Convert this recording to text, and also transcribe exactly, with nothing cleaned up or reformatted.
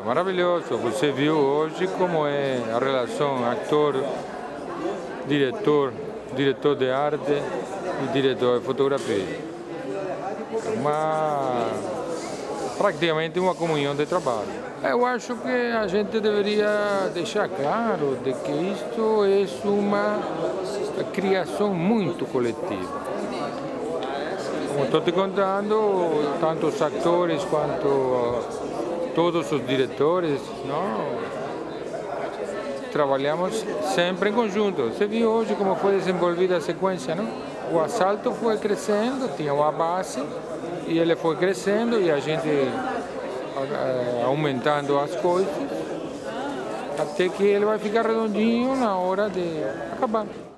maravilhoso. Você viu hoje como é a relação ator-diretor, diretor de arte e diretor de fotografia. Uma, praticamente uma comunhão de trabalho. Eu acho que a gente deveria deixar claro de que isto é uma criação muito coletiva. Como estou te contando, tanto os atores quanto todos os diretores, não? Trabalhamos sempre em conjunto. Você viu hoje como foi desenvolvida a sequência, não? O assalto foi crescendo, tinha uma base e ele foi crescendo e a gente eh, aumentando as coisas até que ele vai ficar redondinho na hora de acabar.